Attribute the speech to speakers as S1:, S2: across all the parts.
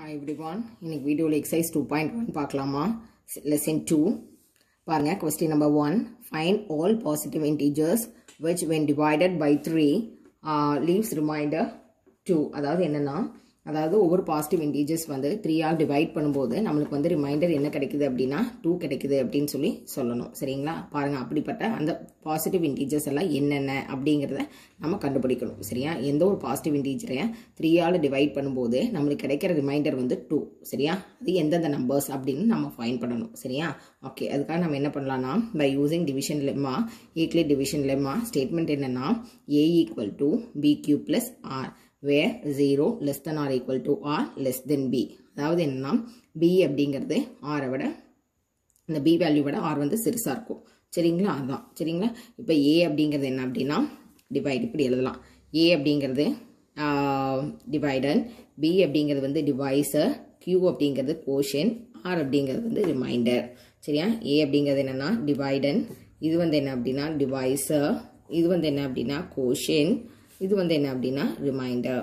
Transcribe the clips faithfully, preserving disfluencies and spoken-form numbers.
S1: Hi everyone, இன்னைக்கு வீடியோல exercise two point one பார்க்கலாமா? Lesson two. பாருங்க, question number one. Find all positive integers which when divided by three uh, leaves remainder two. அதாவது என்னன்னா, அதாவது ஒவ்வொரு பாசிட்டிவ் இன்டீஜர்ஸ் வந்து three ஆல் டிவைட் பண்ணும்போது நம்மளுக்கு வந்து ரிமைண்டர் என்ன கிடைக்குது அப்படின்னா two கிடைக்குது அப்படின்னு சொல்லி சொல்லணும். சரிங்களா? பாருங்க, அப்படிப்பட்ட அந்த பாசிட்டிவ் இன்டீஜர்ஸ் எல்லாம் என்னென்ன அப்படிங்கிறத நம்ம கண்டுபிடிக்கணும். சரியா? எந்த ஒரு பாசிட்டிவ் இன்டீஜரை three ஆல் டிவைட் பண்ணும்போது நம்மளுக்கு கிடைக்கிற ரிமைண்டர் வந்து two. சரியா? அது எந்தெந்த நம்பர்ஸ் அப்படின்னு நம்ம ஃபைண்ட் பண்ணணும். சரியா? ஓகே, அதுக்காக நம்ம என்ன பண்ணலாம்னா, by using division lemma, Euclid division lemma statement என்னன்னா, a equal to b cube plus r where zero less than or equal to r less than b. அதாவது என்னன்னா, b அப்படிங்கிறது r விட, இந்த b வேல்யூ விட r வந்து சிறுசா இருக்கும். சரிங்களா? அதான். சரிங்களா? இப்போ a அப்படிங்கிறது என்ன அப்படின்னா டிவைட், இப்படி எழுதலாம். a அப்படிங்கிறது டிவைடர், b அப்படிங்கிறது வந்து டிவைசர், q அப்படிங்கிறது கோஷன், r அப்படிங்கிறது வந்து ரிமைண்டர். சரியா? a அப்படிங்கிறது என்னன்னா டிவைடன், இது வந்து என்ன அப்படின்னா டிவைசர், இது வந்து என்ன அப்படின்னா கோஷன், இது வந்து என்ன அப்படின்னா ரிமைண்டர்.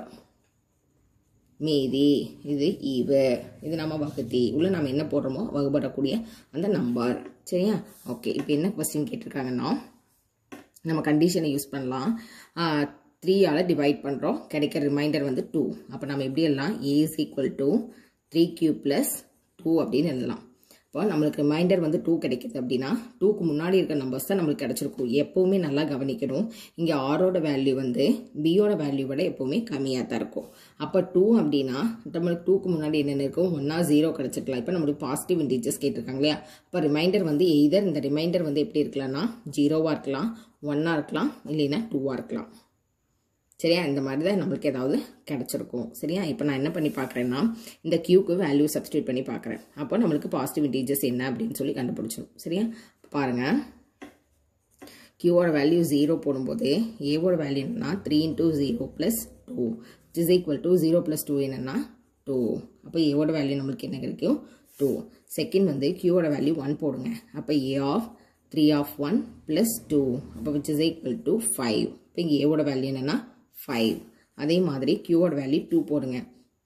S1: மீதி இது ஈவு, இது நம்ம வகுத்தி உள்ள நம்ம என்ன போடுறோமோ வகுப்படக்கூடிய அந்த நம்பர். சரியா? ஓகே, இப்போ என்ன கொஸ்டின் கேட்டிருக்காங்கன்னா, நம்ம கண்டிஷனை யூஸ் பண்ணலாம். த்ரீ ஆல டிவைட் பண்ணுறோம், கிடைக்கிற ரிமைண்டர் வந்து டூ. அப்போ நம்ம எப்படி எழுதலாம்? A is equal to three q plus two அப்படின்னு எழுதலாம். இப்போ நம்மளுக்கு ரிமைண்டர் வந்து டூ கிடைக்குது அப்படின்னா டூக்கு முன்னாடி இருக்க நம்பர்ஸ் தான் நம்மளுக்கு கிடைச்சிருக்கும். எப்போவுமே நல்லா கவனிக்கணும், இங்கே ஆரோட வேல்யூ வந்து பியோட வேல்யூ விட எப்போவுமே கம்மியாக தான் இருக்கும். அப்போ டூ அப்படின்னா நம்மளுக்கு டூக்கு முன்னாடி என்னென்ன இருக்கும்? ஒன்னா ஜீரோ கிடைச்சிருக்கலாம். இப்போ நம்மளுக்கு பாசிட்டிவ் இன்டீஜர்ஸ் கேட்டிருக்காங்க இல்லையா? அப்போ ரிமைண்டர் வந்து எய்தர் இந்த ரிமைண்டர் வந்து எப்படி இருக்கலாம்னா ஜீரோவாக இருக்கலாம், ஒன்னாக இருக்கலாம், இல்லைன்னா டூவாக இருக்கலாம். சரியா? இந்த மாதிரி தான் நம்மளுக்கு ஏதாவது கிடச்சிருக்கும். சரியா? இப்போ நான் என்ன பண்ணி பார்க்குறேன்னா, இந்த கியூக்கு வேல்யூ சப்ஸ்டியூட் பண்ணி பார்க்குறேன். அப்போ நம்மளுக்கு பாசிட்டிவ் இன்டீஜர்ஸ் என்ன அப்படின்னு சொல்லி கண்டுபிடிச்சிடும். சரியா? பாருங்கள், கியூவோட வேல்யூ ஜீரோ போடும்போது ஏவோட வேல்யூ என்னன்னா three into zero plus two is equal to zero plus two என்னன்னா டூ. அப்போ ஏவோட வேல்யூ நம்மளுக்கு என்ன கிடைக்கும்? டூ. செகண்ட் வந்து கியூவோட வேல்யூ ஒன் போடுங்க. அப்போ a of three of one plus two, அப்போ which is equal to five. இப்போ இங்கே ஏவோட வேல்யூ என்னன்னா ஃபைவ். அதே மாதிரி கியூவோட வேல்யூ டூ போடுங்க.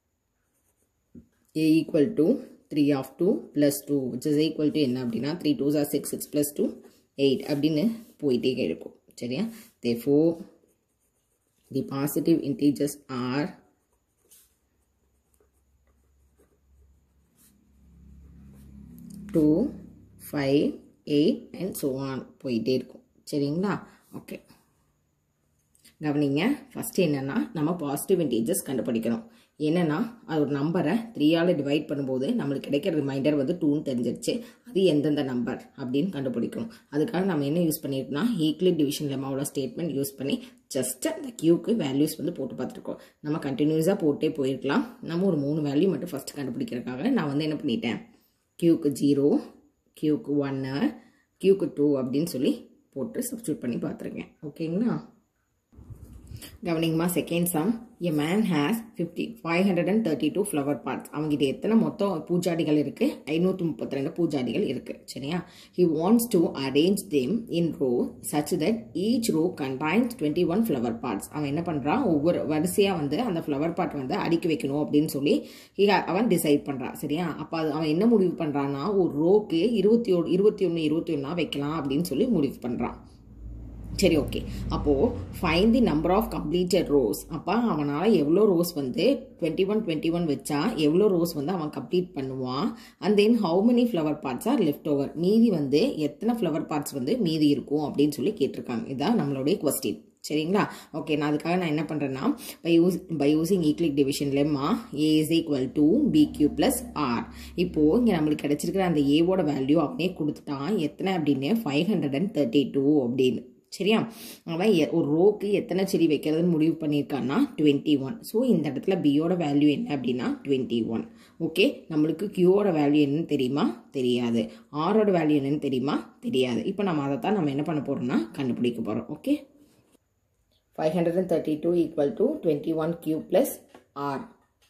S1: a equal to three of two plus two which is equal to என்ன அப்படின்னா three twos are six, six plus two eight அப்படின்னு போயிட்டே இருக்கும். சரியா? therefore the positive integers are two, five, eight and so on போயிட்டே இருக்கும். சரிங்களா? Okay, கவனிங்க. ஃபர்ஸ்ட் என்னன்னா, நம்ம பாசிட்டிவ் இன்டீஜர்ஸ் கண்டுபிடிக்கணும். என்னன்னா, அது ஒரு நம்பரை த்ரீ ஆல் டிவைட் பண்ணும்போது நம்மளுக்கு கிடைக்கிற ரிமைண்டர் வந்து டூன்னு தெரிஞ்சிருச்சு. அது எந்தெந்த நம்பர் அப்படின்னு கண்டுபிடிக்கணும். அதுக்காக நம்ம என்ன யூஸ் பண்ணியிருக்கோம்னா, யூக்ளிட் டிவிஷன் லெம்மாவோட ஸ்டேட்மெண்ட் யூஸ் பண்ணி ஜஸ்ட் அந்த கியூக்கு வேல்யூஸ் வந்து போட்டு பார்த்துருக்கோம். நம்ம கண்டினியூஸாக போட்டே போயிருக்கலாம். நம்ம ஒரு மூணு வேல்யூ மட்டும் ஃபர்ஸ்ட் கண்டுபிடிக்கிறதுக்காக நான் வந்து என்ன பண்ணிட்டேன், கியூக்கு ஜீரோ, கியூக்கு ஒன்னு, கியூக்கு டூ அப்படின்னு சொல்லி போட்டு சப்ஸ்டியூட் பண்ணி பார்த்துருக்கேன். ஓகேங்களா? கவனிங்கம்மா, second sum. A man has fifty five hundred and thirty two flower pots. அவங்ககிட்ட எத்தனை மொத்தம் பூஜாடிகள் இருக்கு? ஐநூற்றி முப்பத்தி ரெண்டு பூஜாடிகள் இருக்கு. சரியா? He wants to arrange them in row such that each row contains twenty one flower pots. அவன் என்ன பண்றான், ஒவ்வொரு வரிசையா வந்து அந்த ஃப்ளவர் பார்ட் வந்து அடுக்கி வைக்கணும் அப்படின்னு சொல்லி அவன் டிசைட் பண்றான். சரியா? அப்ப அது அவன் என்ன முடிவு பண்றான்னா, ஒரு ரோக்கு இருபத்தி ஒன்று இருபத்தி ஒன்று இருபத்தி ஒன்னா வைக்கலாம் அப்படின்னு சொல்லி முடிவு பண்றான். சரி, ஓகே. அப்போ find the number of completed rows. அப்போ அவனால் எவ்வளோ ரோஸ் வந்து டுவெண்ட்டி ஒன் டுவெண்ட்டி ஒன் வச்சா எவ்வளோ ரோஸ் வந்து அவன் கம்ப்ளீட் பண்ணுவான். And then how many flower pots are left over. மீதி வந்து எத்தனை ஃப்ளவர் பார்ட்ஸ் வந்து மீதி இருக்கும் அப்படின்னு சொல்லி கேட்டிருக்காங்க. இதான் நம்மளுடைய கொஸ்டின். சரிங்களா? ஓகே, நான் அதுக்காக நான் என்ன பண்ணுறேன்னா, by use by using Euclid division lemma a is equal to b q plus r. இப்போது இங்கே நம்மளுக்கு கிடைச்சிருக்கிற அந்த ஏவோட வேல்யூ அவனே கொடுத்துட்டான். எத்தனை அப்படின்னு five hundred and thirty two அப்படின்னு. சரியா? அவன் ஒரு ரோக்கு எத்தனை செடி வைக்கிறதுன்னு முடிவு பண்ணியிருக்கான்னா டுவெண்ட்டி ஒன். ஸோ இந்த இடத்துல பியோட வேல்யூ என்ன அப்படின்னா டுவெண்ட்டி ஒன். ஓகே, நம்மளுக்கு கியூவோட வேல்யூ என்னன்னு தெரியுமா? தெரியாது. ஆரோட வேல்யூ என்னன்னு தெரியுமா? தெரியாது. இப்போ நம்ம அதை தான் நம்ம என்ன பண்ண போறோம்னா கண்டுபிடிக்க போகிறோம். Okay, five hundred and thirty two equal to twenty one q plus r.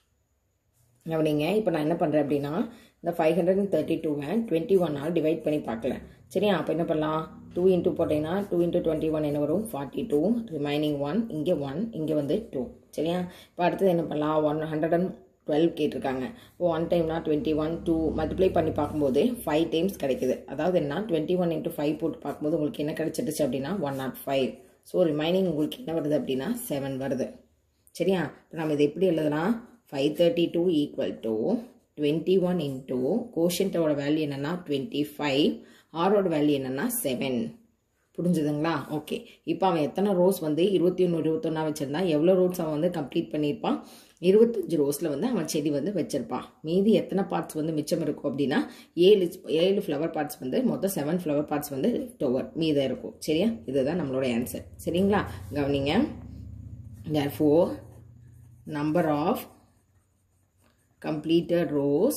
S1: கவனிங்க, இப்போ நான் என்ன பண்ணுறேன் அப்படின்னா, இந்த ஃபைவ் ஹண்ட்ரட் அண்ட் தேர்ட்டி டூவை டுவெண்ட்டி ஒன்னால் டிவைட் பண்ணி பார்க்கல. சரியா? அப்போ என்ன பண்ணலாம், டூ இன்ட்டு போட்டேன்னா டூ இன்ட்டு டுவெண்ட்டி ஒன் என்ன வரும்? Forty two. ரிமைனிங் ஒன், இங்கே ஒன், இங்கே வந்து டூ. சரியா? இப்போ அடுத்தது என்ன பண்ணலாம், ஒன் ஹண்ட்ரட் அண்ட் டுவெல் கேட்டிருக்காங்க. One time twenty one two multiply பண்ணி பார்க்கும்போது ஃபைவ் டைம்ஸ் கிடைக்குது. அதாவது என்ன டுவெண்ட்டி ஒன் இன்ட்டு ஃபைவ் போட்டு பார்க்கும்போது உங்களுக்கு என்ன கிடைச்சிடுச்சு அப்படின்னா one naught five. So remaining உங்களுக்கு என்ன வருது அப்படின்னா செவன் வருது. சரியா? இப்போ நம்ம இதை எப்படி எழுதலாம்? Five thirty two equal to twenty one into கோஷன்ட்டோட வேல்யூ என்னென்னா டுவெண்ட்டி ஃபைவ், ஆரோட வேல்யூ என்னென்னா செவன். புரிஞ்சுதுங்களா? ஓகே. இப்போ அவன் எத்தனை ரோஸ் வந்து இருபத்தி ஒன்று இருபத்தொன்னா வச்சுருந்தான், எவ்வளோ ரோஸ் அவன் வந்து கம்ப்ளீட் பண்ணியிருப்பான்? இருபத்தஞ்சு ரோஸில் வந்து அவன் செடி வந்து வச்சிருப்பான். மீதி எத்தனை பார்ட்ஸ் வந்து மிச்சம் இருக்கும் அப்படின்னா ஏழு ஏழு ஃப்ளவர் பார்ட்ஸ் வந்து மொத்தம் செவன் ஃப்ளவர் பார்ட்ஸ் வந்து லெஃப்ட் ஓவர் மீதம் இருக்கும். சரியா? இதுதான் நம்மளோட ஆன்சர். சரிங்களா? கவனிங்க. therefore number of completed rows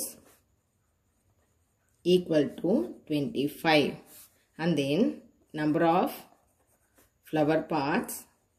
S1: equal to twenty-five, and then number of flower parts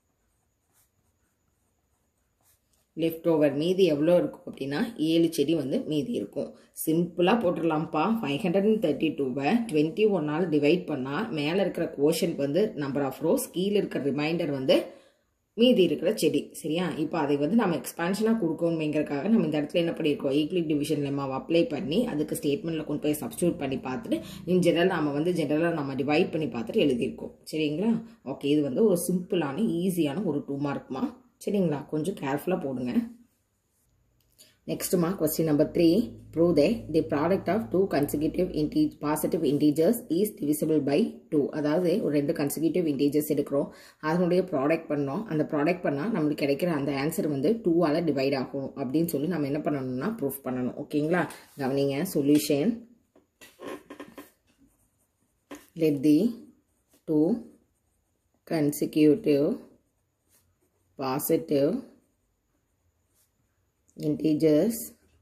S1: left over மீதி எவ்வளோ இருக்கும் அப்படின்னா ஏழு செடி வந்து மீதி இருக்கும். சிம்பிளாக போட்டுடலாம்ப்பா. ஃபைவ் ஹண்ட்ரட் அண்ட் தேர்ட்டி டூவை டுவெண்ட்டி ஒன்னால் டிவைட் பண்ணால் மேலே இருக்கிற கோஷன் வந்து நம்பர் ஆஃப் ரோஸ், கீழே இருக்கிற ரிமைண்டர் வந்து மீதி இருக்கிற செடி. சரியா? இப்போ அதை வந்து நம்ம எக்ஸ்பான்ஷனாக கொடுக்கணுமேங்கிறதுக்காக நம்ம இந்த இடத்துல என்ன பண்ணியிருக்கோம்? ஈக்லிக் டிவிஷன் லெம்மாவை அப்ளை பண்ணி அதுக்கு ஸ்டேட்மெண்ட்டில் கொண்டு போய் சப்ஸ்டியூட் பண்ணி பார்த்துட்டு இன் ஜெனரல் நம்ம வந்து ஜெனரலாக நம்ம டிவைட் பண்ணி பார்த்துட்டு எழுதியிருக்கோம். சரிங்களா? ஓகே. இது வந்து ஒரு சிம்பிளான ஈஸியான ஒரு டூ மார்க்மா. சரிங்களா? கொஞ்சம் கேர்ஃபுல்லாக போடுங்க. Next mark question number three. Prove that the product of two consecutive integer positive integers is divisible by two. அதாவது ஒரு ரெண்டு consecutive integers எடுக்கிறோம், அதனுடைய ப்ராடக்ட் பண்ணோம். அந்த ப்ராடக்ட் பண்ணால் நம்மளுக்கு கிடைக்கிற அந்த ஆன்சர் வந்து டூவால் டிவைட் ஆகும் அப்படின்னு சொல்லி நம்ம என்ன பண்ணணும்னா ப்ரூஃப் பண்ணணும். ஓகேங்களா? கவனிங்க. Solution. let the two consecutive positive integers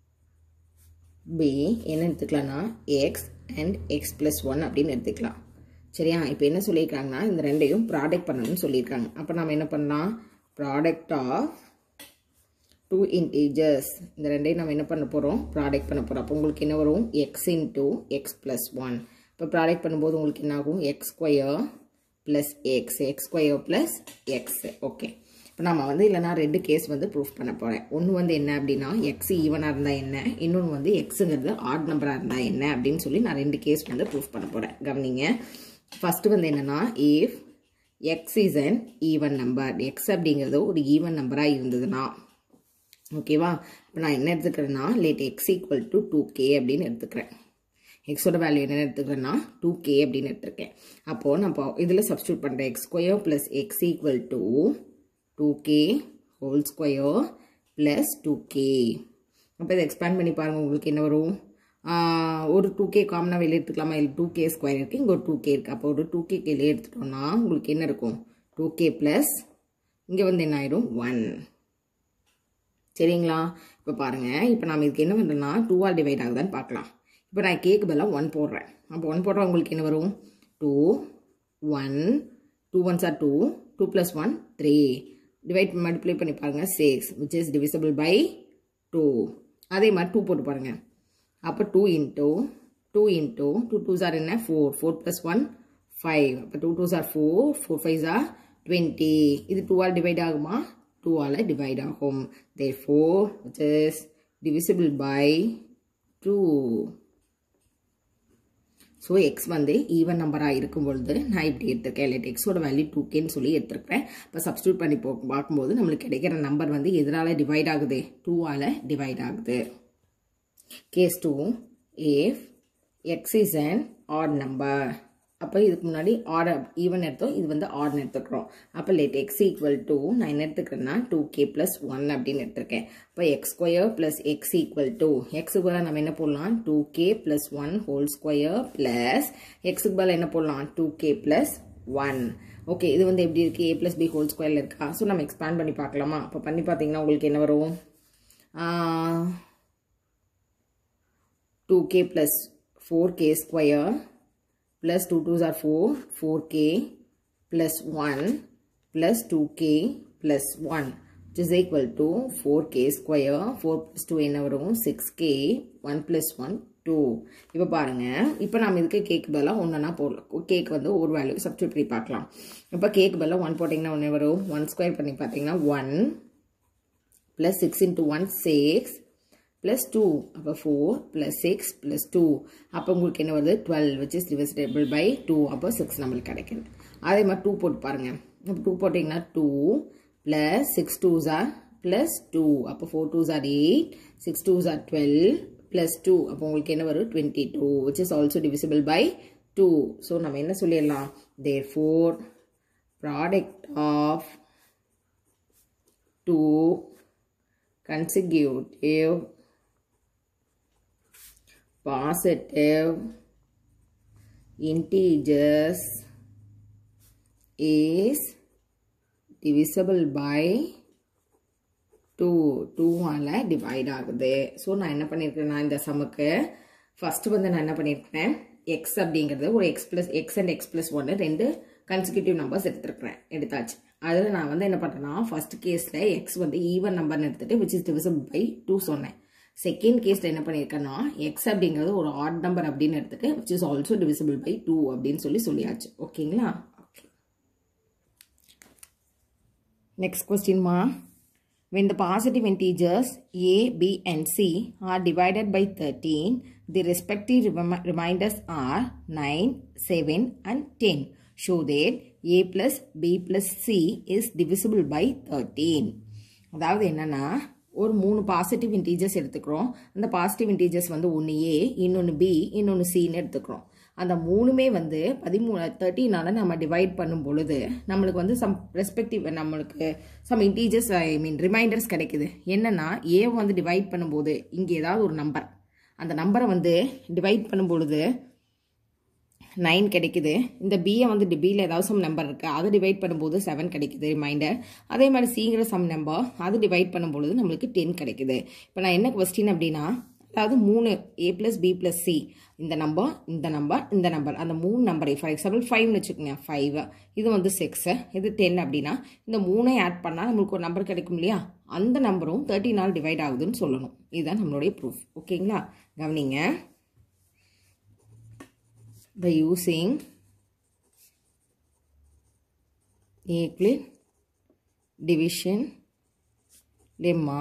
S1: b என்ன எடுத்துக்கலாம்னா x and x plus one அப்படின்னு எடுத்துக்கலாம். சரியா? இப்போ என்ன சொல்லியிருக்காங்கன்னா இந்த ரெண்டையும் ப்ராடக்ட் பண்ணணும்னு சொல்லியிருக்காங்க. அப்போ நம்ம என்ன பண்ணலாம்? ப்ராடக்ட் ஆஃப் டூ இன்டீஜர்ஸ், இந்த ரெண்டையும் நம்ம என்ன பண்ண போகிறோம்? ப்ராடக்ட் பண்ண போகிறோம். அப்போ உங்களுக்கு என்ன வரும்? X into x plus one. இப்போ ப்ராடக்ட் பண்ணும்போது உங்களுக்கு என்ன ஆகும்? X square plus x, x square plus x. Okay. இப்போ நம்ம வந்து இல்லைனா ரெண்டு கேஸ் வந்து ப்ரூஃப் பண்ண போகிறேன். ஒன்று வந்து என்ன அப்படின்னா எக்ஸ் ஈவனாக இருந்தால் என்ன, இன்னொன்று வந்து எக்ஸுங்கிறது ஆட் நம்பராக இருந்தால் என்ன அப்படின்னு சொல்லி நான் ரெண்டு கேஸ் வந்து ப்ரூஃப் பண்ண போகிறேன். கவனிங்க. ஃபஸ்ட்டு வந்து என்னென்னா if x is an even number, x அப்படிங்கிறது ஒரு ஈவன் நம்பராக இருந்ததுன்னா ஓகேவா? இப்போ நான் என்ன எடுத்துக்கிறேன்னா let x equal to two k அப்படின்னு எடுத்துக்கிறேன். எக்ஸோட வேல்யூ என்ன எடுத்துக்கிறேன்னா டூ கே அப்படின்னு எடுத்துருக்கேன். அப்போது நான் இப்போ இதில் சப்ஸ்டியூட் பண்ணுறேன். X square plus x equal to two k whole square plus two k. அப்போ இதை எக்ஸ்பேண்ட் பண்ணி பாருங்கள். உங்களுக்கு என்ன வரும்? ஒரு டூ கே காமனாக வெளியே எடுத்துக்கலாமா? இல்லை டூ கே ஸ்கொயர் இருக்குது, இங்கே ஒரு டூ கே இருக்குது. அப்போ ஒரு டூ கே வெளியே எடுத்துட்டோம்னா உங்களுக்கு என்ன இருக்கும்? டூ கே ப்ளஸ் இங்கே வந்து என்ன ஆயிடும்? ஒன். சரிங்களா? இப்போ பாருங்கள். இப்போ நம்ம இதுக்கு என்ன பண்ணுறோம்னா டூவால் டிவைட் ஆகுதான்னு பார்க்கலாம். இப்போ நான் கேக்கு பதிலாக ஒன் போடுறேன். அப்போ ஒன் போடுறா உங்களுக்கு என்ன வரும்? Two one two ones are two, two plus one three. Divide multiply பண்ணி பாருங்கள். Six which is divisible by two. அதே மாதிரி டூ போட்டு பாருங்கள். அப்போ two into two into two twos are என்ன? Four, four plus one five. அப்போ two twos are four, four fives are twenty. இது டூவால் டிவைட் ஆகுமா? டூவால் டிவைட் ஆகும். therefore which is divisible by two. So x வந்து ஈவன் நம்பராக இருக்கும் பொழுது நான் இப்படி எடுத்துருக்கேன். இல்லை எக்ஸோட வேல்யூ டூ கேன்னு சொல்லி எடுத்துருக்கேன். இப்போ சப்ஸ்டியூட் பண்ணி போ பார்க்கும்போது நம்மளுக்கு கிடைக்கிற நம்பர் வந்து எதனால் டிவைட் ஆகுது? டூவால் டிவைட் ஆகுது. Case two. If x is an odd number, அப்போ இதுக்கு முன்னாடி ஆட் ஈவன் எடுத்தோம், இது வந்து ஆட்னு எடுத்துக்கிறோம். அப்போ லெட் எக்ஸ் ஈக்குவல் டு நான் என்ன எடுத்துக்கிறேன்னா டூ கே ப்ளஸ் ஒன் அப்படின்னு எடுத்துருக்கேன். இப்போ x square plus x equal to எக்ஸுக்கு பதிலாக நம்ம என்ன போடலாம்? Two k plus one whole square ப்ளஸ் எக்ஸுக்கு பதிலாக என்ன போடலாம்? Two k plus one. Okay. இது வந்து எப்படி இருக்குது? ஏ ப்ளஸ் பி ஹோல் ஸ்கொயரில் இருக்கா? ஸோ நம்ம எக்ஸ்பேண்ட் பண்ணி பார்க்கலாமா? அப்போ பண்ணி பார்த்தீங்கன்னா உங்களுக்கு என்ன வரும்? Two k plus four k square plus two twos are four, four k plus one plus two k plus one which is equal to four k square. four plus two என்ன வரும்? six k. one plus one two. இப்போ பாருங்க. இப்போ நாம் இதுக்கு கேக்கு பதிலாக ஒன்றுனா போடலாம். கேக்கு வந்து ஒரு வேல்யூ சப்ஸ்டியூட் பண்ணி பார்க்கலாம். இப்போ கேக்கு பதிலாக ஒன் போட்டிங்கன்னா ஒன்று வரும். ஒன் ஸ்கொயர் பண்ணி பார்த்தீங்கன்னா one plus six into one six plus two. அப்போ four plus six plus two. அப்போ உங்களுக்கு என்ன வருது twelve which is divisible by two. அப்போ six நம்மளுக்கு கிடைக்குது. அதே மாதிரி two போட்டு பாருங்க. அப்போ two போட்டிங்கன்னா two plus six twos are plus two. அப்போ four twos are eight. six twos are twelve plus two. அப்போ உங்களுக்கு என்ன வரும் twenty-two which is also divisible by two. So நம்ம என்ன சொல்லிடலாம்? Therefore product of two consecutive positive integers is divisible by two. two ஆல divide ஆகுது. So நான் என்ன பண்ணியிருக்கேன் இந்த சமுக்கு ஃபஸ்ட்டு வந்து நான் என்ன பண்ணியிருக்கேன் x அப்படிங்கிறது ஒரு x plus x and x plus one ரெண்டு consecutive numbers எடுத்துருக்கிறேன் எடுத்தாச்சு. அதில் நான் வந்து என்ன பண்ணுறேன்னா ஃபர்ஸ்ட் கேஸில் எக்ஸ் வந்து ஈவன் நம்பர்னு எடுத்துகிட்டு which is divisible by two சொன்னேன். செகண்ட் கேஸில் என்ன பண்ணியிருக்கேன்னா எக்ஸ் அப்படிங்கிறது ஒரு ஆட் நம்பர் அப்படின்னு எடுத்துகிட்டு which is also divisible by two அப்படின்னு சொல்லி சொல்லியாச்சு. ஓகேங்களா? ஓகே. நெக்ஸ்ட் கொஸ்டின்மா. When the positive integers a, b and c are divided by thirteen, the respective reminders are nine, seven and ten. Show that a plus b plus c is divisible by thirteen. அதாவது என்னன்னா ஒரு மூணு positive integers எடுத்துக்கிறோம். அந்த positive integers வந்து ஒன்று ஏ, இன்னொன்று B, இன்னொன்று சின்னு எடுத்துக்கிறோம். அந்த மூணுமே வந்து பதிமூணு தேர்ட்டினால நம்ம டிவைட் பண்ணும் பொழுது நம்மளுக்கு வந்து சம் ரெஸ்பெக்டிவ் நம்மளுக்கு sum integers I mean remainders கிடைக்குது. என்னன்னா ஏ வந்து டிவைட் பண்ணும்போது இங்கே ஏதாவது ஒரு நம்பர் அந்த நம்பரை வந்து டிவைட் பண்ணும் பொழுது நைன் கிடைக்குது. இந்த பியை வந்து பியில் ஏதாவது சம் நம்பர் இருக்குது அதை டிவைட் பண்ணும்போது செவன் கிடைக்குது ரிமைண்டர். அதே மாதிரி சிங்கிற சம் நம்பர் அது டிவைட் பண்ணும்பொழுது நம்மளுக்கு டென் கிடைக்குது. இப்போ நான் என்ன கொஸ்டின் அப்படின்னா அதாவது மூணு a plus b plus c இந்த நம்பர் இந்த நம்பர் இந்த நம்பர் அந்த மூணு நம்பரை ஃபார் எக்ஸாம்பிள் ஃபைவ்னு வச்சுக்கோங்க. ஃபைவ் இது வந்து சிக்ஸு இது டென் அப்படின்னா இந்த மூணை ஆட் பண்ணால் நம்மளுக்கு ஒரு நம்பர் கிடைக்கும் இல்லையா? அந்த நம்பரும் தேர்ட்டி நாள் டிவைட் ஆகுதுன்னு சொல்லணும். இதுதான் நம்மளுடைய ப்ரூஃப். ஓகேங்களா? கவனிங்க. By using Euclid division lemma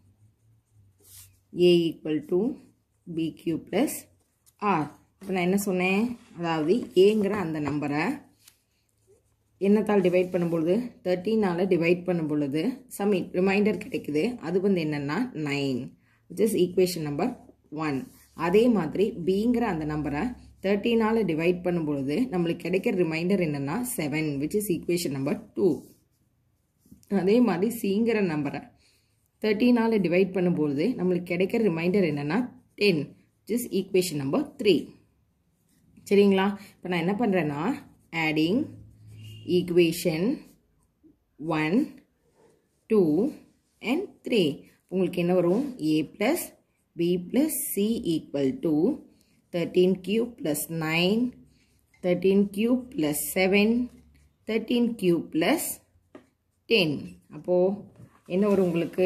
S1: a equal to bq plus r. இப்போ நான் என்ன சொன்னேன்? அதாவது ஏங்கிற அந்த நம்பரை என்னத்தால் டிவைட் பண்ணும் பொழுது தேர்ட்டினால் டிவைட் பண்ணும் பொழுது சம் ரிமைண்டர் கிடைக்குது. அது வந்து என்னென்னா nine which is equation number one. அதே மாதிரி பிங்கிற அந்த நம்பரை தேர்ட்டினால் டிவைட் பண்ணும் பொழுது நம்மளுக்கு கிடைக்கிற ரிமைண்டர் என்னென்னா seven which is equation number two. அதே மாதிரி சிங்கிற நம்பரை தேர்ட்டினால் டிவைட் பண்ணும்பொழுது நம்மளுக்கு கிடைக்கிற ரிமைண்டர் என்னென்னா ten which is equation number three. சரிங்களா? இப்போ நான் என்ன பண்ணுறேன்னா adding equation one two and three உங்களுக்கு என்ன வரும்? A plus b plus c equal to thirteen cube plus nine, thirteen cube plus seven, thirteen cube plus ten. அப்போ என்ன வரும் உங்களுக்கு?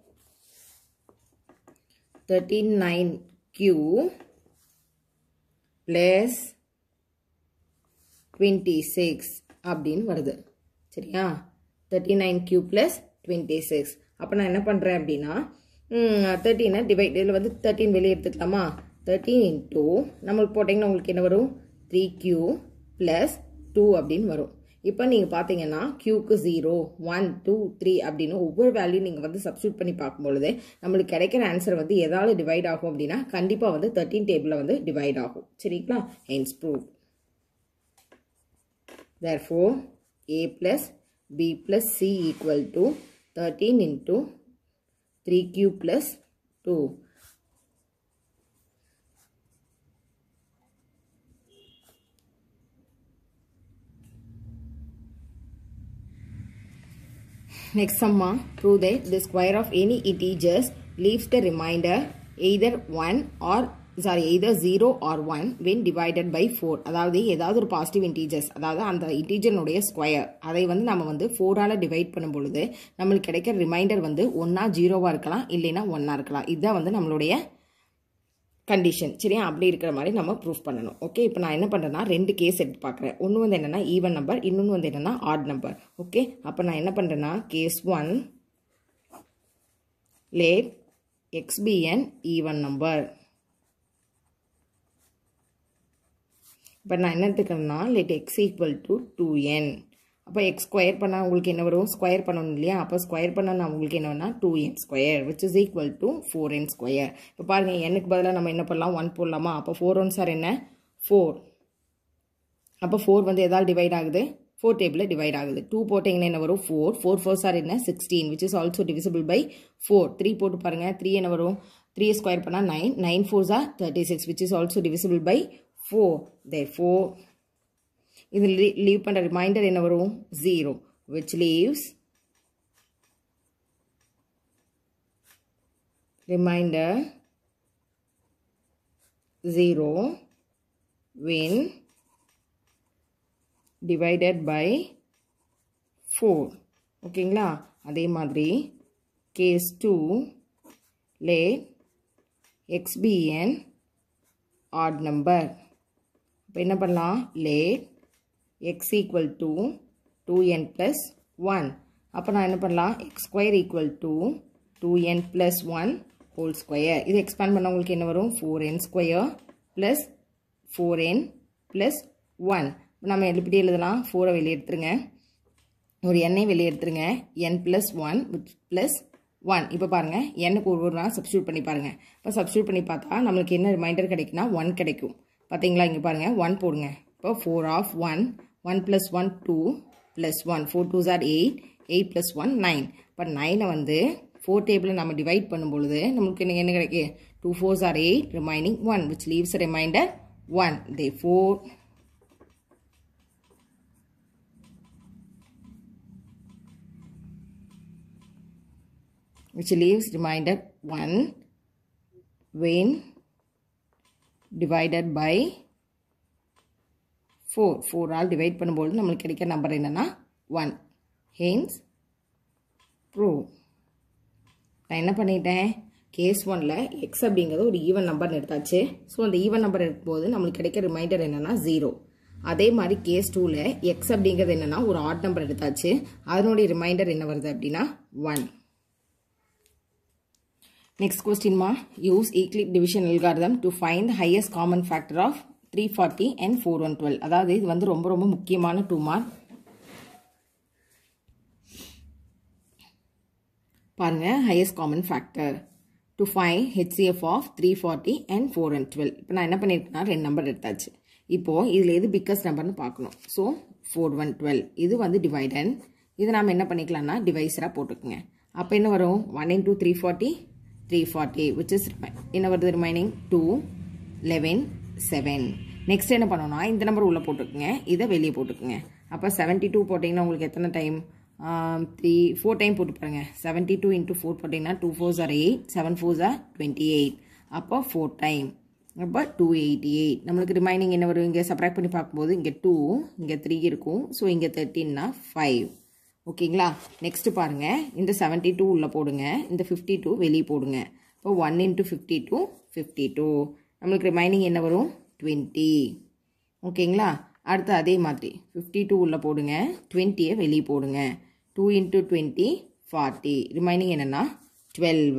S1: thirteen nine cube plus twenty-six அப்படின்னு வருது. சரியா? thirty-nine cube plus twenty-six. அப்போ நான் என்ன பண்ணுறேன் அப்படின்னா தேர்ட்டீனை டிவைட் இதில் வந்து தேர்ட்டீன் வெளியே எடுத்துக்கலாமா? தேர்ட்டீன் இன்டூ நம்மளுக்கு போட்டிங்கன்னா உங்களுக்கு என்ன வரும்? த்ரீ கியூ ப்ளஸ் டூ அப்படின்னு வரும். இப்போ நீங்கள் பார்த்தீங்கன்னா கியூக்கு ஜீரோ ஒன் டூ த்ரீ அப்படின்னு ஒவ்வொரு வேல்யூ நீங்கள் வந்து சப்ஸ்டியூட் பண்ணி பார்க்கும்பொழுது நம்மளுக்கு கிடைக்கிற ஆன்சர் வந்து எதாவது டிவைட் ஆகும் அப்படின்னா கண்டிப்பாக வந்து தேர்ட்டீன் டேபிளில் வந்து டிவைட் ஆகும். சரிங்களா? Hence prove. therefore a plus b plus c equal to thirteen into three q plus two. Next sum, prove that the square of any integers leaves the remainder either one or sorry either zero or one when divided by four. அதாவது ஏதாவது ஒரு positive integers அதாவது அந்த இன்டீஜர்னுடைய square அதை வந்து நம்ம வந்து ஃபோரால் divide பண்ணும் பொழுது நம்மளுக்கு கிடைக்கிற ரிமைண்டர் வந்து ஒன்னா ஜீரோவாக இருக்கலாம் இல்லைன்னா ஒன்னா இருக்கலாம். இதுதான் வந்து நம்மளுடைய கண்டிஷன். சரியா? அப்படி இருக்கிற மாதிரி நம்ம ப்ரூஃப் பண்ணணும். ஓகே, இப்போ நான் என்ன பண்ணுறேன்னா ரெண்டு கேஸ் எடுத்து பார்க்குறேன். ஒன்று வந்து என்னென்னா ஈவன் நம்பர், இன்னொன்று வந்து என்னென்னா ஆட் நம்பர். ஓகே, அப்போ நான் என்ன பண்ணுறேன்னா case one let x be an even number. இப்போ நான் என்ன எடுத்துக்கிறேன்னா let x equal to two n. அப்போ x ஸ்கொயர் பண்ணால் உங்களுக்கு என்ன வரும்? ஸ்கொயர் பண்ணணும் இல்லையா? அப்போ ஸ்கொயர் பண்ணால் நான் உங்களுக்கு என்ன வேணா two n square which is equal to four n square. இப்போ பாருங்கள் என்னுக்கு பதிலாக நம்ம என்ன பண்ணலாம்? ஒன் போடலாமா? அப்போ ஃபோர் ஒன் சார் என்ன? ஃபோர். அப்போ ஃபோர் வந்து எதால் டிவைட் ஆகுது? ஃபோர் டேபிளில் டிவைட் ஆகுது. டூ போட்டிங்கன்னா என்ன வரும்? ஃபோர். ஃபோர் ஃபோர் சார் என்ன? Sixteen which is also divisible by four. Three போட்டு பாருங்கள். த்ரீ என்ன வரும்? த்ரீ ஸ்கொயர் பண்ணால் nine. Nine four sir thirty six which is also divisible by four. therefore இது லீவ் பண்ணுற ரிமைண்டர் என்ன வரும்? Zero which leaves remainder zero when divided by four. ஓகேங்களா? அதே மாதிரி case two let x be an odd number. இப்போ என்ன பண்ணலாம்? let x equal to two n plus one. அப்போ நான் என்ன பண்ணலாம்? x square equal to two n plus one whole square. இது எக்ஸ்பேண்ட் பண்ண உங்களுக்கு என்ன வரும்? Four n square plus four n plus one. நம்ம எப்படி எழுதலாம்? ஃபோரை வெளியே எடுத்துருங்க, ஒரு எண்ணை வெளியே எடுத்துருங்க, n plus one plus one. இப்போ பாருங்கள் எண்ணுக்கு ஒரு ஒரு நாள் சப்ஸ்டியூட் பண்ணி பாருங்கள். இப்போ சப்ஸ்டியூட் பண்ணி பார்த்தா நம்மளுக்கு என்ன ரிமைண்டர் கிடைக்குன்னா ஒன் கிடைக்கும். பார்த்தீங்களா? இங்கே பாருங்கள் ஒன் போடுங்க. இப்போ four of one, one plus one two plus one, four two are eight, eight plus one nine. இப்போ நைனை வந்து ஃபோர் டேபிளில் நம்ம டிவைட் பண்ணும்பொழுது நம்மளுக்கு என்ன என்ன கிடைக்கும்? Two fours are eight, remaining one which leaves remainder one. therefore which leaves remainder one when divided by four. Four ஆல் டிவைட் பண்ணும்போது நம்மளுக்கு கிடைக்கிற நம்பர் என்னன்னா ஒன். hence prove. நான் என்ன பண்ணிட்டேன்? கேஸ் ஒன்ல எக்ஸ் அப்படிங்கிறது ஒரு ஈவன் நம்பர்னு எடுத்தாச்சு. ஸோ அந்த ஈவன் நம்பர் எடுக்கும்போது நம்மளுக்கு கிடைக்கிற ரிமைண்டர் என்னன்னா ஜீரோ. அதே மாதிரி கேஸ் டூவில் எக்ஸ் அப்படிங்கிறது என்னன்னா ஒரு ஆட் நம்பர் எடுத்தாச்சு. அதனுடைய ரிமைண்டர் என்ன வருது அப்படின்னா one. Next question ma, use Euclid division algorithm to find the highest common factor of three forty and four one twelve. அதாவது இது வந்து ரொம்ப ரொம்ப முக்கியமான டூ மார்க். பாருங்க, highest common factor to find H C F of three forty and four one twelve. இப்போ நான் என்ன பண்ணியிருக்கேன்னா ரெண்டு நம்பர் எடுத்தாச்சு. இப்போ இதில் எது பிக்கஸ்ட் நம்பர்னு பார்க்கணும். ஸோ ஃபோர் ஒன் டுவெல் இது வந்து டிவைடன். இது நாம் என்ன பண்ணிக்கலாம்னா டிவைஸராக போட்டுக்குங்க. அப்போ என்ன வரும்? One into three forty three forty which is என்ன வருது? Remaining two, eleven, seven. Next என்ன பண்ணணும்னா இந்த நம்பர் உள்ளே போட்டுக்குங்க, இதை வெளியே போட்டுக்குங்க. அப்போ செவன்ட்டி டூ போட்டிங்கன்னா உங்களுக்கு எத்தனை டைம்? த்ரீ ஃபோர் டைம் போட்டு பாருங்க. செவன்ட்டி டூ இன்ட்டு ஃபோர் போட்டிங்கன்னா two fours are eight, seven fours are twenty eight. அப்போ ஃபோர் டைம், அப்போ டூ எயிட்டி எயிட். நம்மளுக்கு ரிமைனிங் என்ன வரும்? இங்கே சப்ராக்ட் பண்ணி பார்க்கும்போது இங்கே டூ, இங்கே த்ரீ இருக்கும். ஸோ இங்கே தேர்ட்டின்னா ஃபைவ். ஓகேங்களா? நெக்ஸ்ட் பாருங்க, இந்த செவன்ட்டி டூ உள்ள போடுங்க, இந்த ஃபிஃப்டி டூ வெளியே போடுங்க. இப்போ one into fifty two fifty two. நம்மளுக்கு ரிமைனிங் என்ன வரும்? டுவெண்ட்டி. ஓகேங்களா? அடுத்து அதே மாதிரி ஃபிஃப்டி டூ உள்ள போடுங்க, டுவெண்ட்டியை வெளியே போடுங்க. Two into twenty forty. Remaining என்னன்னா டுவெல்வ்.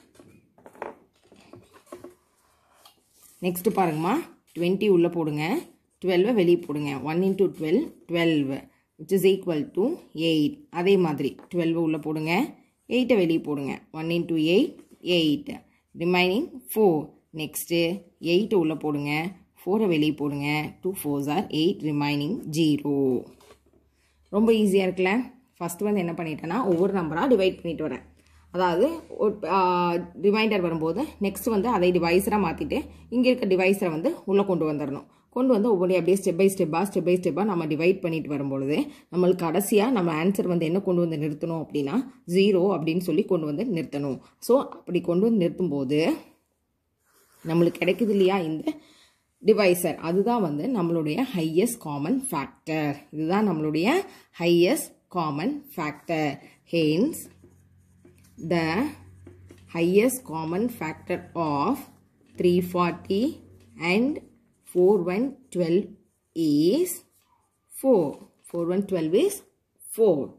S1: நெக்ஸ்ட் பாருங்கம்மா, டுவெண்ட்டி உள்ள போடுங்க, டுவெல்வை வெளியே போடுங்க. One into twelve twelve which is equal to eight. அதே மாதிரி டுவெல்வ் உள்ள போடுங்க, எயிட்டை வெளியே போடுங்க. One into eight eight. Remaining four. Next எயிட்டை உள்ள போடுங்க, ஃபோரை வெளியே போடுங்க. Two fours are eight, remaining zero. ரொம்ப ஈஸியாக இருக்குல்ல? ஃபஸ்ட்டு வந்து என்ன பண்ணிட்டேன்னா ஒவ்வொரு நம்பராக டிவைட் பண்ணிட்டு வரேன். அதாவது ரிமைண்டர் வரும்போது நெக்ஸ்ட் வந்து அதை டிவைஸராக மாற்றிட்டு இங்கே இருக்க டிவைஸரை வந்து உள்ளே கொண்டு வந்துடணும். கொண்டு வந்து ஒவ்வொரு அப்படியே ஸ்டெப் பை ஸ்டெப்பாக ஸ்டெப் பை ஸ்டெப்பாக நம்ம டிவைட் பண்ணிட்டு வரும்பொழுது நம்மளுக்கு கடைசியாக நம்ம ஆன்சர் வந்து என்ன கொண்டு வந்து நிறுத்தணும் அப்படின்னா ஜீரோ அப்படின்னு சொல்லி கொண்டு வந்து நிறுத்தணும். ஸோ அப்படி கொண்டு வந்து நிறுத்தும்போது நம்மளுக்கு கிடைக்குது இல்லையா இந்த டிவைசர், அதுதான் வந்து நம்மளுடைய ஹையஸ்ட் காமன் ஃபேக்டர். இதுதான் நம்மளுடைய highest common factor. Hence the highest common factor of three forty and four one twelve is four. Four one twelve is four.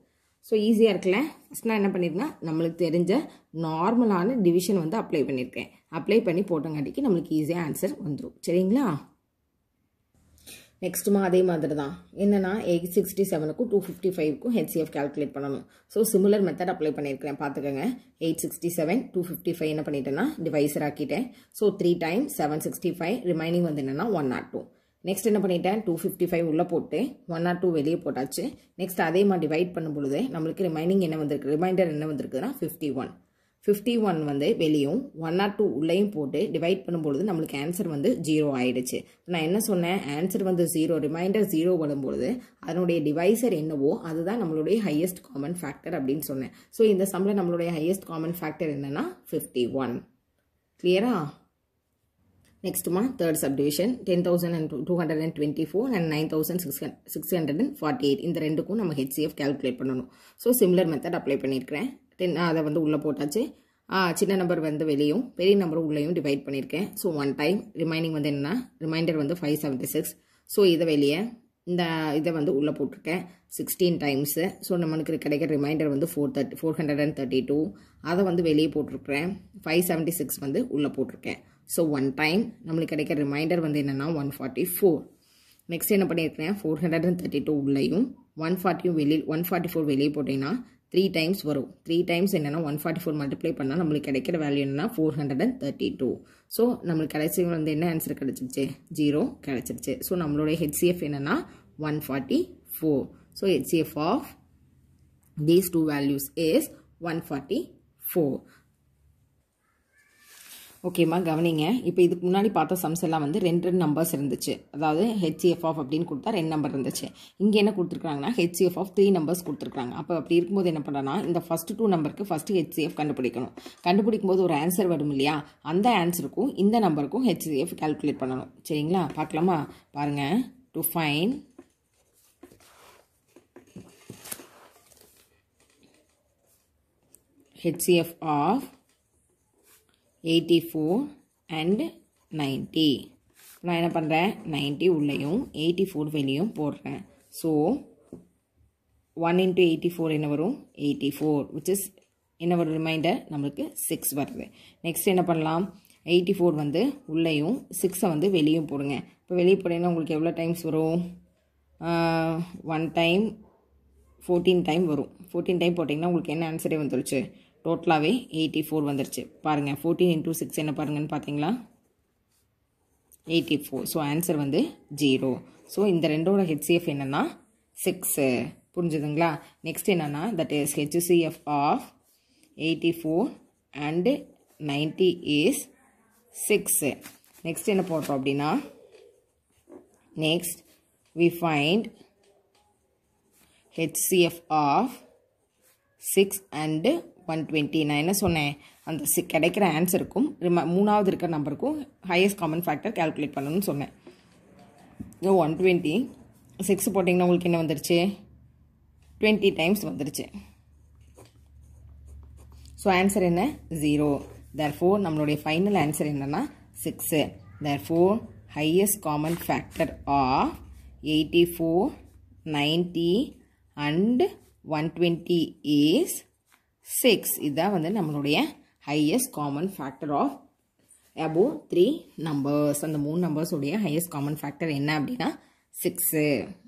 S1: So ஈஸியாக இருக்குல்ல. ஃபஸ்ட் நான் என்ன பண்ணியிருக்கேன், நம்மளுக்கு தெரிஞ்ச நார்மலான டிவிஷன் வந்து அப்ளை பண்ணியிருக்கேன். அப்ளை பண்ணி போட்டங்காட்டிக்கு நம்மளுக்கு ஈஸியாக ஆன்சர் வந்துடும். சரிங்களா? நெக்ஸ்ட்டுமா அதே மாதிரி தான். என்னென்னா எயிட் சிக்ஸ்டி செவனுக்கும் டூ ஃபிஃப்டி ஃபைவ்க்கும் ஹெச்சிஎஃப் கால்குலேட் பண்ணணும். ஸோ சிமிலர் மெத்தட் அப்ளை பண்ணியிருக்கிறேன். பார்த்துக்கோங்க. Eight sixty seven two fifty five என்ன பண்ணிட்டேன்னா டிவைசர் ஆக்கிட்டேன். So three time seven sixty five remaining வந்து என்னென்னா ஒன் நாட் டூ. நெக்ஸ்ட் என்ன பண்ணிட்டேன், டூ ஃபிஃப்டி ஃபைவ் உள்ளே போட்டு ஒன் நாட் டூ வெளியே போட்டாச்சு. நெக்ஸ்ட் அதே மாதிரி டிவைட் பண்ணும்பொழுது நம்மளுக்கு ரிமைனிங் என்ன வந்திருக்கு, ரிமைண்டர் என்ன வந்திருக்குதுன்னா ஃபிஃப்டி ஒன். ஃபிஃப்டி ஒன் வந்து வெளியும் ஒன் நாட் டூ உள்ளேயும் போட்டு டிவைட் பண்ணும்பொழுது நம்மளுக்கு ஆன்சர் வந்து ஜீரோ ஆயிடுச்சு. நான் என்ன சொன்னேன், ஆன்சர் வந்து ஜீரோ, ரிமைண்டர் ஜீரோ வரும்பொழுது அதனுடைய டிவைசர் என்னவோ அதுதான் நம்மளுடைய ஹையஸ்ட் காமன் ஃபேக்டர் அப்படின்னு சொன்னேன். ஸோ இந்த சம்மில் நம்மளுடைய ஹையஸ்ட் காமன் ஃபேக்டர் என்னன்னா ஃபிஃப்டி ஒன். கிளியரா? நெக்ஸ்ட்டுமா third subdivision ten thousand and two hundred and twenty four and nine thousand six six hundred and forty eight இந்த ரெண்டுக்கும் நம்ம ஹெச்சிஎஃப் கால்குலேட் பண்ணணும். ஸோ சிமிலர் மெத்தட் அப்ளை பண்ணியிருக்கிறேன். டென் அதை வந்து உள்ளே போட்டாச்சு. சின்ன நம்பர் வந்து வெளியும் பெரிய நம்பர் உள்ளேயும் டிவைட் பண்ணியிருக்கேன். ஸோ ஒன் டைம் ரிமைனிங் வந்து என்ன, ரிமைண்டர் வந்து ஃபைவ் செவன்ட்டி சிக்ஸ். ஸோ இதை வெளியே இந்த இதை வந்து உள்ளே போட்டிருக்கேன் சிக்ஸ்டீன் டைம்ஸு. ஸோ நம்மளுக்கு கிடைக்கிற ரிமைண்டர் வந்து four thirty four hundred and thirty two. அதை வந்து வெளியே போட்டிருக்கிறேன். ஃபைவ் செவன்ட்டி சிக்ஸ் வந்து உள்ளே போட்டிருக்கேன். ஸோ ஒன் டைம் நம்மளுக்கு கிடைக்கிற ரிமைண்டர் வந்து என்னென்னா ஒன் ஃபார்ட்டி ஃபோர். நெக்ஸ்ட் என்ன பண்ணியிருக்கிறேன், four hundred and thirty two உள்ளேயும் ஒன் ஃபார்ட்டியும் வெளியே ஒன் ஃபார்ட்டி ஃபோர் வெளியே போட்டிங்கன்னா த்ரீ டைம்ஸ் வரும். த்ரீ டைம்ஸ் என்னென்னா ஒன் ஃபார்ட்டி ஃபோர் மல்டிப்ளை பண்ணால் நம்மளுக்கு கிடைக்கிற வேல்யூ என்னன்னா four hundred and thirty two. So நம்மளுக்கு கிடைச்சி வந்து என்ன ஆன்சர் கிடச்சிருச்சு, ஜீரோ கிடச்சிருச்சு. ஸோ நம்மளுடைய ஹெச்சிஎஃப் என்னென்னா one forty four. So HCF of these two values is one forty four. ஓகேம்மா கவனிங்க. இப்போ இதுக்கு முன்னாடி பார்த்த சம்ஸ் எல்லாம் வந்து ரெண்டு ரெண்டு நம்பர்ஸ் இருந்துச்சு. அதாவது ஹெச்சிஎஃப் ஆஃப் அப்படின்னு கொடுத்தா ரெண்டு நம்பர் இருந்துச்சு. இங்கே என்ன கொடுத்துருக்காங்கன்னா ஹெச்சிஎஃப் ஆஃப் த்ரீ நம்பர்ஸ் கொடுத்துருக்காங்க. அப்போ அப்படி இருக்கும்போது என்ன பண்ணுறேன்னா இந்த ஃபஸ்ட்டு டூ நம்பருக்கு ஃபஸ்ட்டு ஹெச்சிஎஃப் கண்டுபிடிக்கணும். கண்டுபிடிக்கும் போது ஒரு ஆன்சர் வரும் இல்லையா, அந்த ஆன்சருக்கும் இந்த நம்பருக்கும் ஹெச்சிஎஃப் கால்குலேட் பண்ணணும். சரிங்களா? பார்க்கலாமா? பாருங்கள். To find HCF of eighty four and ninety. நான் என்ன பண்ணுறேன், நைன்ட்டி உள்ளேயும் எயிட்டி ஃபோர் வெளியும் போடுறேன். So one into eighty four என்ன வரும், எயிட்டி ஃபோர் விச் இஸ் என்ன வரும், ரிமைண்டர் நம்மளுக்கு சிக்ஸ் வருது. நெக்ஸ்ட் என்ன பண்ணலாம், எயிட்டி ஃபோர் வந்து உள்ளேயும் சிக்ஸை வந்து வெளியும் போடுங்க. இப்போ வெளியே போட்டிங்கன்னா உங்களுக்கு எவ்வளோ டைம்ஸ் வரும், ஒன் டைம் ஃபோர்டீன் டைம் வரும். ஃபோர்டீன் டைம் போட்டிங்கன்னா உங்களுக்கு என்ன ஆன்சரே வந்துருச்சு, டோட்டலாகவே எயிட்டி ஃபோர் வந்துருச்சு. பாருங்கள், ஃபோர்டீன் இன்டூ சிக்ஸ் என்ன பாருங்கன்னு பார்த்தீங்களா, எயிட்டி ஃபோர். ஸோ ஆன்சர் வந்து ஜீரோ. ஸோ இந்த ரெண்டோட ஹெச்சிஎஃப் என்னென்னா சிக்ஸு. புரிஞ்சுதுங்களா? நெக்ஸ்ட் என்னென்னா that is HCF of eighty four and ninety is six. Next என்ன போடுறோம் அப்படின்னா, next we find HCF of six and one twenty. நான் என்ன சொன்னேன், அந்த சி கிடைக்கிற ஆன்சருக்கும் ரிம மூணாவது இருக்கிற நம்பருக்கும் ஹையஸ்ட் காமன் ஃபேக்டர் கால்குலேட் பண்ணணும்னு சொன்னேன். இது ஒன் டுவெண்ட்டி சிக்ஸ் போட்டிங்கன்னா உங்களுக்கு என்ன வந்துருச்சு, டுவெண்ட்டி டைம்ஸ் வந்துருச்சு. ஸோ ஆன்சர் என்ன, ஜீரோ. தேர்ஃபோர் நம்மளுடைய ஃபைனல் ஆன்சர் என்னன்னா six. Therefore highest common factor of eighty four ninety and one twenty is six. இதுதான் வந்து நம்மளுடைய highest common factor of above three numbers. அந்த மூணு நம்பர்ஸுடைய ஹையஸ்ட் காமன் ஃபேக்டர் என்ன அப்படின்னா சிக்ஸு.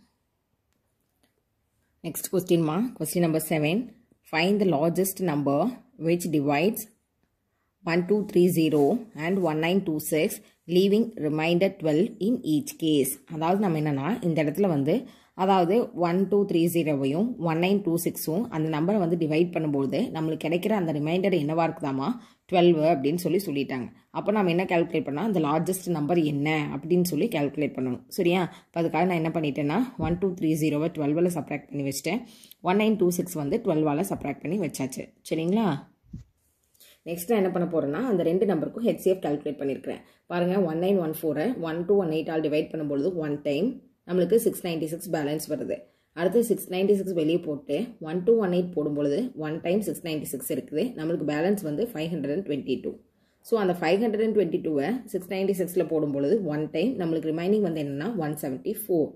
S1: நெக்ஸ்ட் கொஸ்டின்மா, question number seven. Find the largest number which divides one two three zero and one nine two six leaving reminder twelve in each case. அதாவது நம்ம என்னென்னா இந்த இடத்துல வந்து அதாவது ஒன் டூ த்ரீ ஜீரோவையும் ஒன் நைன் டூ சிக்ஸும் அந்த நம்பரை வந்து டிவைட் பண்ணும்போது நம்மளுக்கு கிடைக்கிற அந்த ரிமைண்டர் என்னவா இருக்குதாமா, டுவெல் அப்படின்னு சொல்லி சொல்லிட்டாங்க. அப்போ நம்ம என்ன கால்குலேட் பண்ணால் அந்த லார்ஜஸ்ட் நம்பர் என்ன அப்படின்னு சொல்லி கால்குலேட் பண்ணணும். சரியா? இப்போ அதுக்காக நான் என்ன பண்ணிட்டேன்னா ஒன் டூ த்ரீ ஜீரோவை டுவெல்வால் சப்ராக்ட் பண்ணி வச்சுட்டேன். ஒன் நைன் டூ சிக்ஸ் வந்து டுவெல்வால் சப்ராக்ட் பண்ணி வச்சாச்சு. சரிங்களா? நெக்ஸ்ட் நான் என்ன பண்ண போகிறேன்னா அந்த ரெண்டு நம்பருக்கும் ஹெச்சிஎஃப் கால்குலேட் பண்ணியிருக்கிறேன். பாருங்கள், ஒன் நைன் ஒன் ஃபோரை one two one eight all divide பண்ணும்பொழுது ஒன் டைம் நம்மளுக்கு சிக்ஸ் நைன்ட்டி சிக்ஸ் பேலன்ஸ் வருது. அடுத்து சிக்ஸ் நைன்ட்டி சிக்ஸ் வெளியே போட்டு ஒன் டூ ஒன் எயிட் போடும்பொழுது one time six ninety six இருக்குது. நம்மளுக்கு பேலன்ஸ் வந்து five hundred and twenty two. So அந்த ஃபைவ் ஹண்ட்ரட் அண்ட் டுவெண்ட்டி டூவை சிக்ஸ் நைன்ட்டி சிக்ஸில் போடும்பொழுது ஒன் டைம் நம்மளுக்கு ரிமைனிங் வந்து என்னென்னா ஒன் செவன்ட்டி ஃபோர்.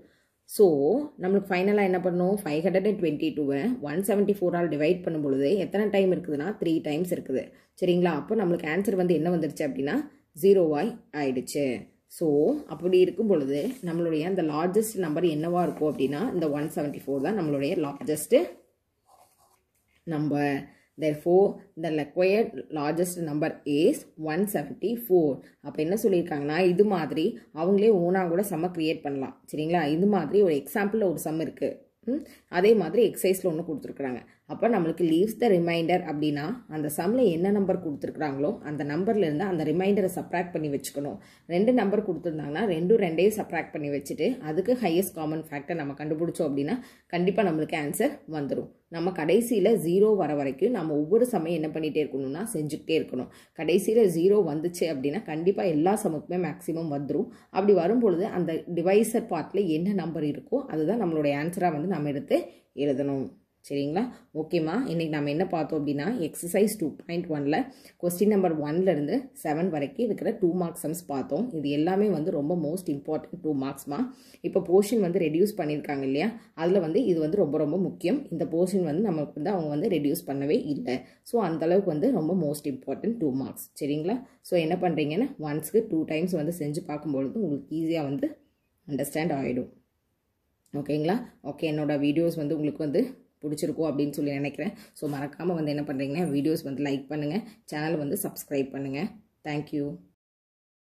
S1: ஸோ நம்மளுக்கு ஃபைனலாக என்ன பண்ணணும், ஃபைவ் ஹண்ட்ரட் அண்ட் டுவெண்ட்டி டூவை ஒன் செவன்ட்டி ஃபோரால் டிவைட் பண்ணும் பொழுது எத்தனை டைம் இருக்குதுன்னா த்ரீ டைம்ஸ் இருக்குது. சரிங்களா? அப்போ நம்மளுக்கு ஆன்சர் வந்து என்ன வந்துருச்சு அப்படின்னா ஜீரோவாய் ஆயிடுச்சு. ஸோ அப்படி இருக்கும் பொழுது நம்மளுடைய அந்த லார்ஜஸ்ட் நம்பர் என்னவா இருக்கும் அப்படின்னா இந்த ஒன் செவன்ட்டி ஃபோர் தான் நம்மளுடைய largest number. Therefore, the required largest number is one seventy-four. அப்போ என்ன சொல்லியிருக்காங்கன்னா இது மாதிரி அவங்களே ஓனாக கூட சம்ம கிரியேட் பண்ணலாம். சரிங்களா? இது மாதிரி ஒரு எக்ஸாம்பிளில் ஒரு சம் இருக்குது. அதே மாதிரி எக்ஸசைஸில் ஒன்று கொடுத்துருக்குறாங்க. அப்போ நம்மளுக்கு லீவ்ஸ் த ரிமைண்டர் அப்படின்னா அந்த சம்மில் என்ன நம்பர் கொடுத்துருக்குறாங்களோ அந்த நம்பர்லேருந்து அந்த ரிமைண்டரை சப்ராக்ட் பண்ணி வச்சுக்கணும். ரெண்டு நம்பர் கொடுத்துருந்தாங்கன்னா ரெண்டும் ரெண்டையும் சப்ராக்ட் பண்ணி வச்சுட்டு அதுக்கு ஹையஸ்ட் காமன் ஃபேக்டர் நம்ம கண்டுபிடிச்சோம் அப்படின்னா கண்டிப்பாக நம்மளுக்கு ஆன்சர் வந்துடும். நம்ம கடைசியில் ஜீரோ வர வரைக்கும் நம்ம ஒவ்வொரு சமயம் என்ன பண்ணிகிட்டே இருக்கணும்னா செஞ்சுக்கிட்டே இருக்கணும். கடைசியில் ஜீரோ வந்துச்சு அப்படின்னா கண்டிப்பாக எல்லா சமக்குமே மேக்ஸிமம் வந்துடும். அப்படி வரும்பொழுது அந்த டிவைசர் பார்ட்டில் என்ன நம்பர் இருக்கோ அதுதான் நம்மளுடைய ஆன்சராக வந்து நம்ம எடுத்து எழுதணும். சரிங்களா? ஓகேம்மா, இன்னைக்கு நம்ம என்ன பார்த்தோம் அப்படின்னா எக்ஸசைஸ் டூ பாயிண்ட் ஒன்ல கொஸ்டின் நம்பர் ஒன்லேருந்து செவன் வரைக்கும் இருக்கிற டூ மார்க்ஸ் சம்ஸ் பார்த்தோம். இது எல்லாமே வந்து ரொம்ப மோஸ்ட் இம்பார்ட்டன்ட் டூ மார்க்ஸ்மா. இப்போ போர்ஷன் வந்து ரெடியூஸ் பண்ணியிருக்காங்க இல்லையா, அதில் வந்து இது வந்து ரொம்ப ரொம்ப முக்கியம். இந்த போர்ஷன் வந்து நமக்கு வந்து அவங்க வந்து ரெடியூஸ் பண்ணவே இல்லை. ஸோ அந்தளவுக்கு வந்து ரொம்ப மோஸ்ட் இம்பார்ட்டன்ட் டூ மார்க்ஸ். சரிங்களா? ஸோ என்ன பண்ணுறீங்கன்னா ஒன்ஸ்க்கு டூ டைம்ஸ் வந்து செஞ்சு பார்க்கும்பொழுது உங்களுக்கு ஈஸியாக வந்து அண்டர்ஸ்டாண்ட் ஆகிடும். ஓகேங்களா? ஓகே, என்னோட வீடியோஸ் வந்து உங்களுக்கு வந்து பிடிச்சிருக்கும் அப்படின்னு சொல்லி நினைக்கிறேன். ஸோ மறக்காமல் வந்து என்ன பண்ணுறீங்கன்னா வீடியோஸ் வந்து லைக் பண்ணுங்கள், சேனல் வந்து சப்ஸ்கிரைப் பண்ணுங்கள். தேங்க்யூ.